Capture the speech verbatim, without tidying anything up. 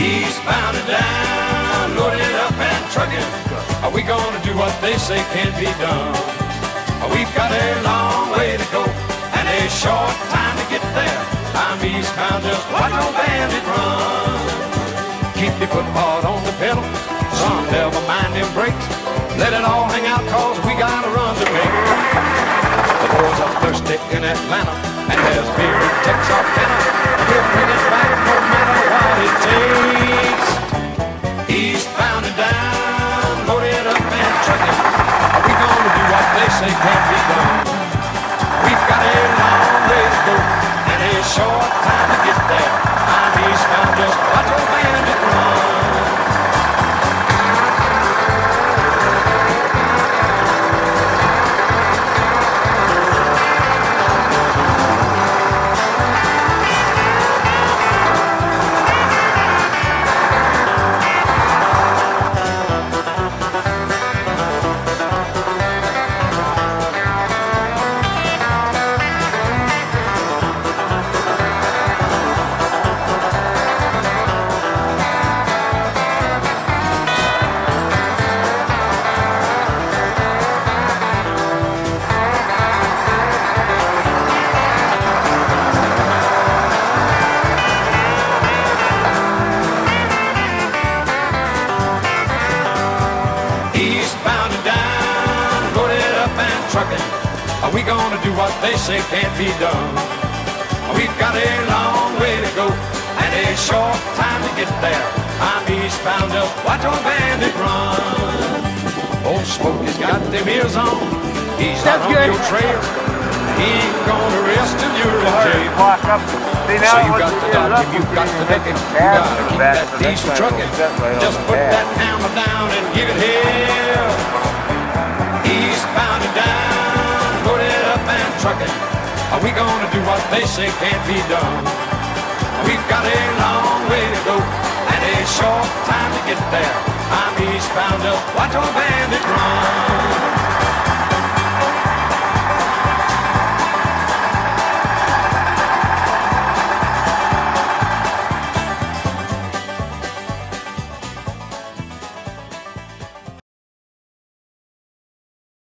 Eastbound and down, loaded up and trucking. Are we gonna do what they say can't be done? We've got a long way to go and a short time to get there. I'm eastbound, just watch no bandit run. Keep your foot hard on the pedal, son, never mind them brakes. Let it all hang out, cause we got a run to make. The boys are thirsty in Atlanta, and there's beer in Texarkana. We'll bring it back no matter what it takes. Eastbound and down, loaded up and trucking. Are we gonna do what they say can't be done? We've got a long way to go and a short time to get there. I'm eastbound, just watch old bandit run. Are we gonna do what they say can't be done? We've got a long way to go and a short time to get there. I'm eastbound, just watch old bandit run. Old Smokey's got them ears on. He's not on your trail. He ain't gonna rest till you're in jail. So you got to dodge him, you got to duck him, you gotta keep that diesel trucking. Just put that hammer down and give it hell. Eastbound and down, loaded up and trucking. Are we gonna do what they say can't be done? We've got a long way to go and a short time to get there. I'm eastbound, just watch old bandit run.